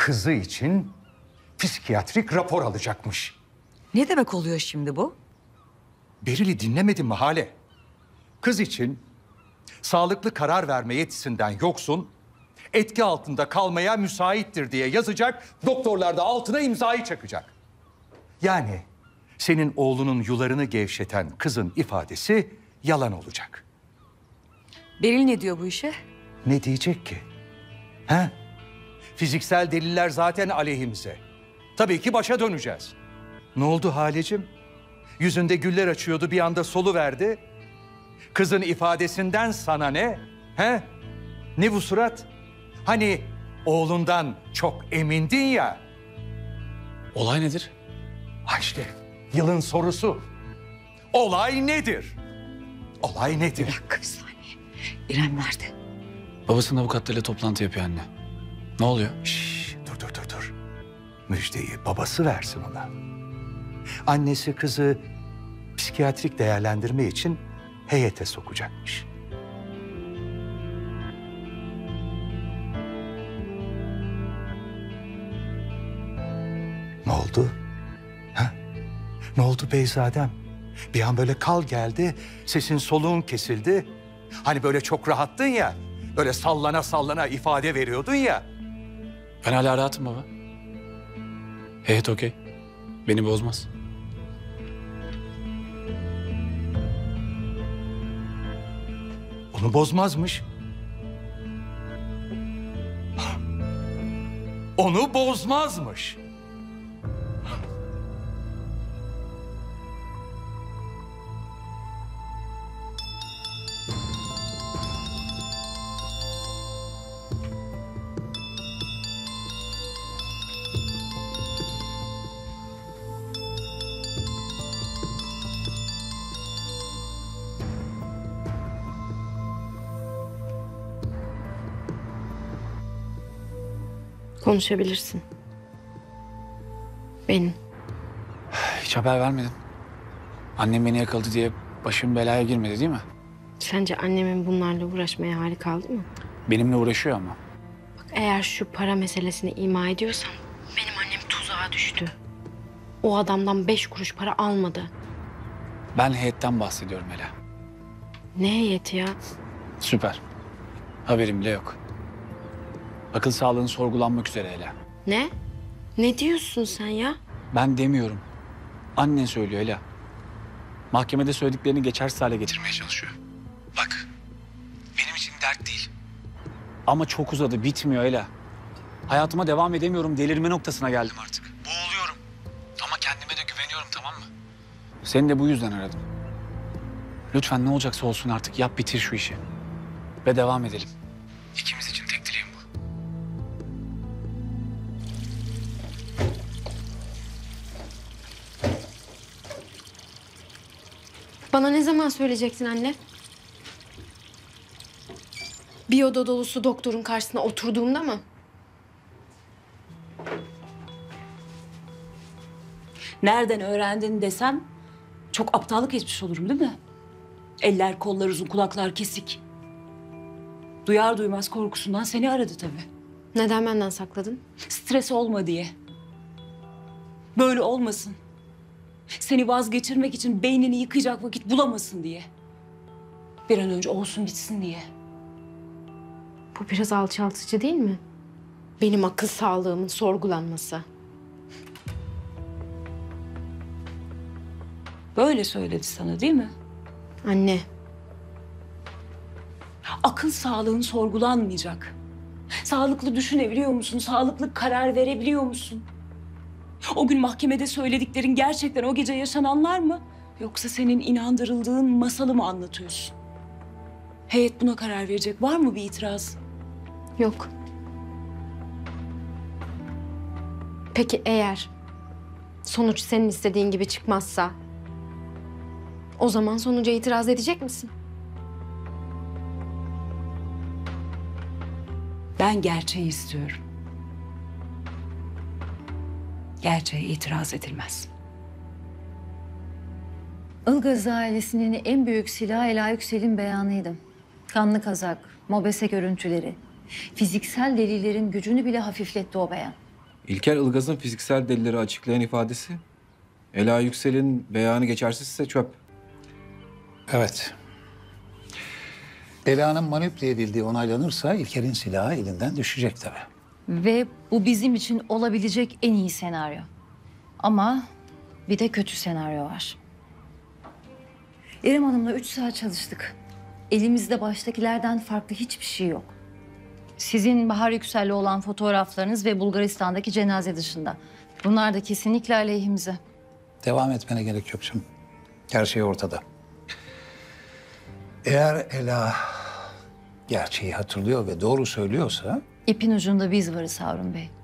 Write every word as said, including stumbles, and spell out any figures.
kızı için psikiyatrik rapor alacakmış. Ne demek oluyor şimdi bu? Beril'i dinlemedin mi Hale? Kız için sağlıklı karar verme yetisinden yoksun, etki altında kalmaya müsaittir diye yazacak, doktorlar da altına imzayı çakacak. Yani senin oğlunun yularını gevşeten kızın ifadesi yalan olacak. Beril ne diyor bu işe? Ne diyecek ki? He? Fiziksel deliller zaten aleyhimize. Tabii ki başa döneceğiz. Ne oldu Halecim? Yüzünde güller açıyordu, bir anda soluverdi. Kızın ifadesinden sana ne? He? Ne bu surat? Hani oğlundan çok emindin ya. Olay nedir? Ha işte yılın sorusu. Olay nedir? Olay nedir? Bir dakika bir saniye. İrem nerede? Babasının avukatlarıyla toplantı yapıyor anne. Ne oluyor? Şşş, dur dur dur dur. Müjdeyi babası versin ona. Annesi kızı psikiyatrik değerlendirme için heyete sokacakmış. Ne oldu? Ha? Ne oldu Beyzadem? Bir an böyle kal geldi, sesin soluğun kesildi. Hani böyle çok rahattın ya, böyle sallana sallana ifade veriyordun ya. Ben hala rahatım baba. Evet okey. Beni bozmaz. Onu bozmazmış. Onu bozmazmış. Konuşabilirsin. Benim. Hiç haber vermedin. Annem beni yakaladı diye başım belaya girmedi değil mi? Sence annemin bunlarla uğraşmaya hali kaldı mı? Benimle uğraşıyor ama. Bak eğer şu para meselesini ima ediyorsan benim annem tuzağa düştü. O adamdan beş kuruş para almadı. Ben heyetten bahsediyorum Ela. Ne heyeti ya? Süper. Haberim bile yok. Akıl sağlığın sorgulanmak üzere Ela. Ne? Ne diyorsun sen ya? Ben demiyorum. Annen söylüyor Ela. Mahkemede söylediklerini geçersiz hale getirmeye çalışıyor. Bak, benim için dert değil. Ama çok uzadı, bitmiyor Ela. Hayatıma devam edemiyorum, delirme noktasına geldim artık. Boğuluyorum. Ama kendime de güveniyorum, tamam mı? Seni de bu yüzden aradım. Lütfen ne olacaksa olsun artık yap bitir şu işi. Ve devam edelim. İkimiz için tek dileğim bu. Bana ne zaman söyleyeceksin anne? Bir oda dolusu doktorun karşısına oturduğumda mı? Nereden öğrendin desem çok aptallık etmiş olurum değil mi? Eller kollar uzun, kulaklar kesik. Duyar duymaz korkusundan seni aradı tabii. Neden benden sakladın? Stres olma diye. Böyle olmasın. Seni vazgeçirmek için beynini yıkayacak vakit bulamasın diye. Bir an önce olsun bitsin diye. Bu biraz alçaltıcı değil mi? Benim akıl sağlığımın sorgulanması. Böyle söyledi sana değil mi? Anne, Akıl sağlığın sorgulanmayacak. Sağlıklı düşünebiliyor musun? Sağlıklı karar verebiliyor musun? O gün mahkemede söylediklerin gerçekten o gece yaşananlar mı? Yoksa senin inandırıldığın masalı mı anlatıyorsun? Heyet buna karar verecek. Var mı bir itiraz? yok. Peki eğer sonuç senin istediğin gibi çıkmazsa o zaman sonuca itiraz edecek misin? Ben gerçeği istiyorum. Gerçeğe itiraz edilmez. Ilgaz ailesinin en büyük silahı Ela Yüksel'in beyanıydı. Kanlı kazak, mobese görüntüleri, fiziksel delillerin gücünü bile hafifletti o beyan. İlker Ilgaz'ın fiziksel delilleri açıklayan ifadesi. Ela Yüksel'in beyanı geçersizse çöp. Evet. Ela'nın manipüle edildiği onaylanırsa İlker'in silahı elinden düşecek tabii. Ve bu bizim için olabilecek en iyi senaryo. Ama bir de kötü senaryo var. İrem Hanım'la üç saat çalıştık. Elimizde baştakilerden farklı hiçbir şey yok. Sizin Bahar Yüksel'le olan fotoğraflarınız ve Bulgaristan'daki cenaze dışında. Bunlar da kesinlikle aleyhimize. Devam etmene gerek yok canım. Her şey ortada. Eğer Ela gerçeği hatırlıyor ve doğru söylüyorsa İpin ucunda biz varız Harun Bey.